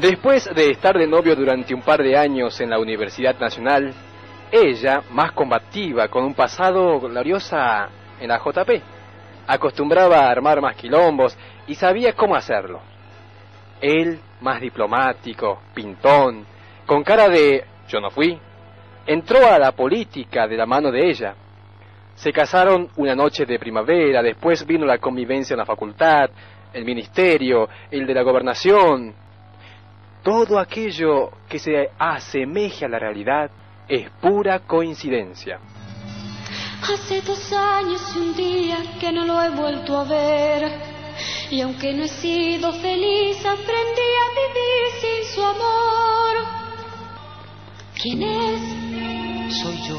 Después de estar de novio durante un par de años en la Universidad Nacional, ella, más combativa, con un pasado gloriosa en la JP, acostumbraba a armar más quilombos y sabía cómo hacerlo. Él, más diplomático, pintón, con cara de yo no fui, entró a la política de la mano de ella. Se casaron una noche de primavera, después vino la convivencia en la facultad, el ministerio, el de la gobernación. Todo aquello que se asemeje a la realidad es pura coincidencia. Hace 2 años y un día que no lo he vuelto a ver, y aunque no he sido feliz, aprendí a vivir sin su amor. ¿Quién es? Soy yo.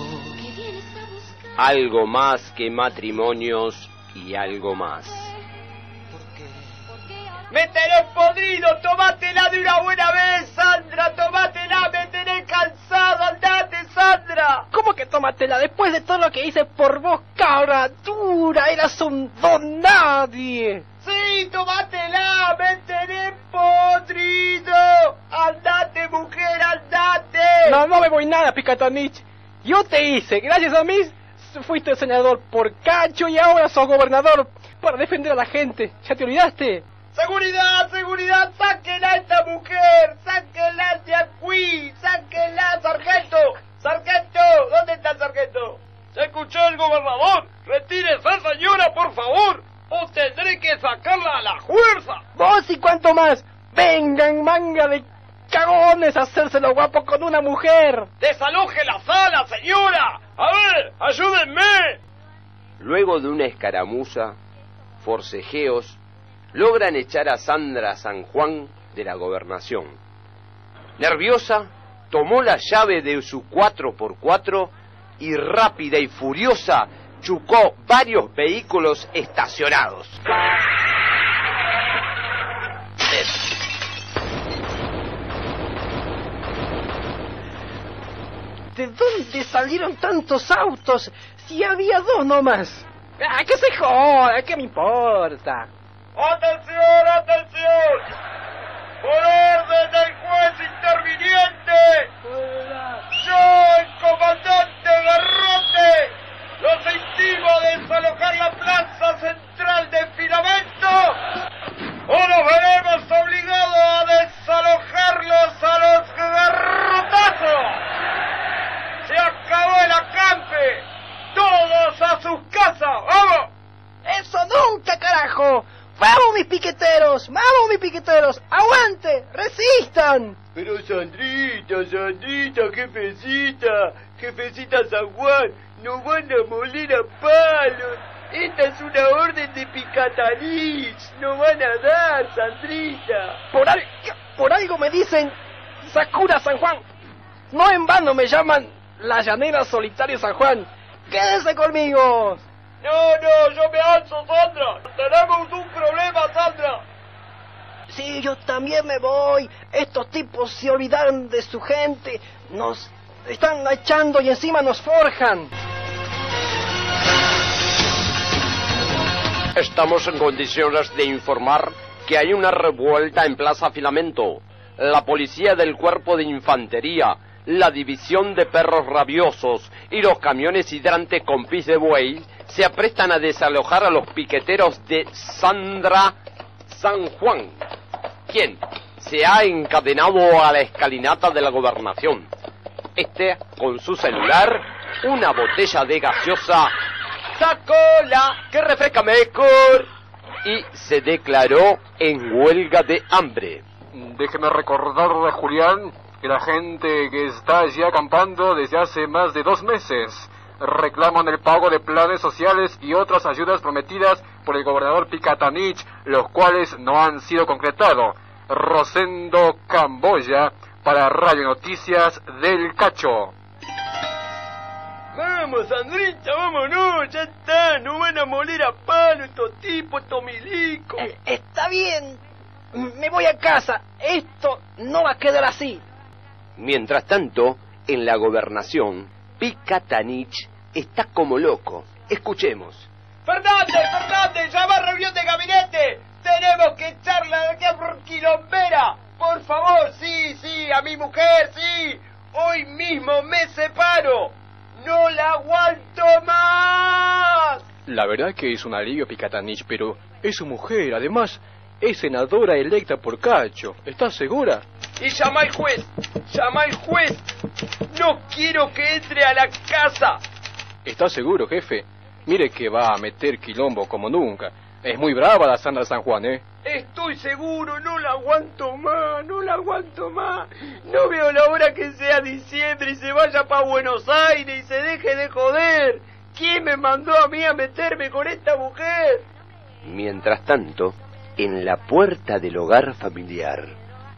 Algo más que matrimonios y algo más. ¡Me tenés podrido! ¡Tomátela de una buena vez, Sandra! ¡Tomátela! ¡Me tenés cansado! ¡Andate, Sandra! ¿Cómo que tómatela? Después de todo lo que hice por vos, cabra dura, eras un don nadie. ¡Sí, tómatela! ¡Me tenés podrido! ¡Andate, mujer, andate! No me voy nada, Picatanich. Yo te hice, gracias a mí, fuiste senador por cacho y ahora sos gobernador para defender a la gente. ¿Ya te olvidaste? ¡Seguridad, seguridad! ¡Sáquenla a esta mujer! ¡Sáquenla de aquí! ¡Sáquenla, sargento! ¡Sargento! ¿Dónde está el sargento? ¿Se escuchó el gobernador? ¡Retírese, señora, por favor! ¡O tendré que sacarla a la fuerza! ¡Vos y cuánto más! ¡Vengan, manga de cagones, a hacérselo guapo con una mujer! ¡Desaloje la sala, señora! ¡A ver, ayúdenme! Luego de una escaramuza, forcejeos, logran echar a Sandra San Juan de la gobernación. Nerviosa, tomó la llave de su 4x4 y rápida y furiosa chocó varios vehículos estacionados. ¿De dónde salieron tantos autos si había 2 nomás? ¡Ah, que se joda! ¿Qué me importa? ¡Atención, atención! ¡Por orden del juez interviniente! ¡Yo, el comandante Garrote, los intimo a desalojar la plaza central de Filamento o nos veremos obligados a desalojarlos a los garrotazos! ¡Se acabó el acampe! ¡Todos a sus casas! ¡Vamos! ¡Eso nunca, carajo! ¡Vamos, mis piqueteros! ¡Vamos, mis piqueteros! ¡Aguante! ¡Resistan! Pero Sandrita, jefecita San Juan, nos van a moler a palos. Esta es una orden de Picatanich, no van a dar, Sandrita. Por algo me dicen Sakura San Juan. No en vano me llaman la llanera solitaria San Juan. ¡Quédense conmigo! No, yo me alzo, Sandra. Tenemos un problema, Sandra. Sí, yo también me voy. Estos tipos se olvidaron de su gente. Nos están echando y encima nos forjan. Estamos en condiciones de informar que hay una revuelta en Plaza Filamento. La policía del Cuerpo de Infantería, la división de perros rabiosos y los camiones hidrantes con pis de buey se aprestan a desalojar a los piqueteros de Sandra San Juan, quien se ha encadenado a la escalinata de la gobernación. Con su celular, una botella de gaseosa, ¡Sacola, que refresca mejor! Y se declaró en huelga de hambre. Déjeme recordarle, Julián, que la gente que está allí acampando desde hace más de 2 meses reclaman el pago de planes sociales y otras ayudas prometidas por el gobernador Picatanich, los cuales no han sido concretados. Rosendo Camboya, para Radio Noticias del Cacho. Vamos, Sandrita, vámonos, ya está, no van a moler a palo estos tipos, estos milicos. Está bien, me voy a casa, esto no va a quedar así. Mientras tanto, en la gobernación, Picatanich está como loco. Escuchemos. Fernández, llama a reunión de gabinete. Tenemos que echarla de aquí a por quilombera. Por favor, sí, a mi mujer, sí. Hoy mismo me separo. ¡No la aguanto más! La verdad que es un alivio, Picatanich, pero es su mujer, además, es senadora electa por Cacho. ¿Estás segura? Y llama al juez. No quiero que entre a la casa. ¿Estás seguro, jefe? Mire que va a meter quilombo como nunca. Es muy brava la Sandra San Juan, ¿eh? Estoy seguro, no la aguanto más. No veo la hora que sea diciembre y se vaya para Buenos Aires y se deje de joder. ¿Quién me mandó a mí a meterme con esta mujer? Mientras tanto, en la puerta del hogar familiar.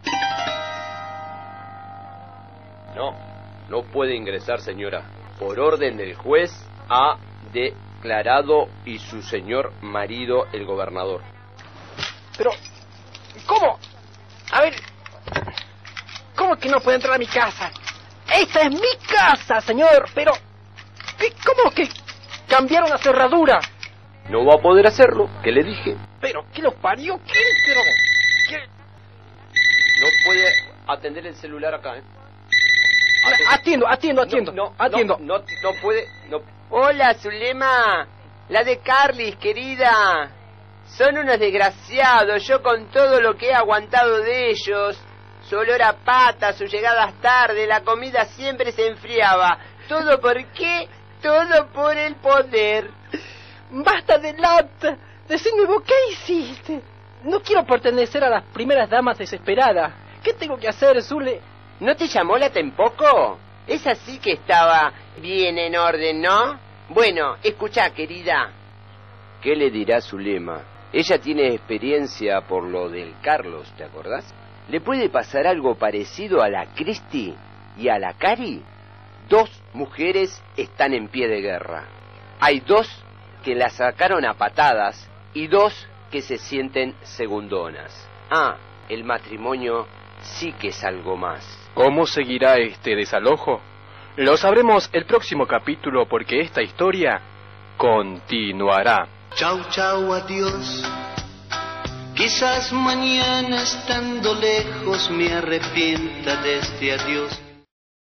No puede ingresar, señora. Por orden del juez ha declarado y su señor marido, el gobernador. Pero, ¿cómo? A ver, ¿cómo que no puede entrar a mi casa? ¡Esta es mi casa, señor! Pero, ¿cómo que cambiaron la cerradura? No va a poder hacerlo, ¿qué le dije? Pero, ¿qué lo parió? ¿Qué? No puede atender el celular acá, ¿eh? Atiendo. No puede, no. Hola, Zulema. La de Carlis, querida. Son unos desgraciados. Yo con todo lo que he aguantado de ellos. Su olor a pata, sus llegadas tarde, la comida siempre se enfriaba. ¿Todo por qué? Todo por el poder. ¡Basta de lata! Decime vos, ¿qué hiciste? No quiero pertenecer a las primeras damas desesperadas. ¿Qué tengo que hacer, Zule? ¿No te llamó la Tempoco? Es así que estaba bien en orden, ¿no? Bueno, escuchá, querida. ¿Qué le dirá Zulema? Ella tiene experiencia por lo del Carlos, ¿te acordás? ¿Le puede pasar algo parecido a la Cristi y a la Cari? 2 mujeres están en pie de guerra. Hay 2 que la sacaron a patadas y 2 que se sienten segundonas. El matrimonio sí que es algo más. ¿Cómo seguirá este desalojo? Lo sabremos el próximo capítulo porque esta historia continuará. Chau, chau, adiós. Quizás mañana estando lejos me arrepienta de este adiós.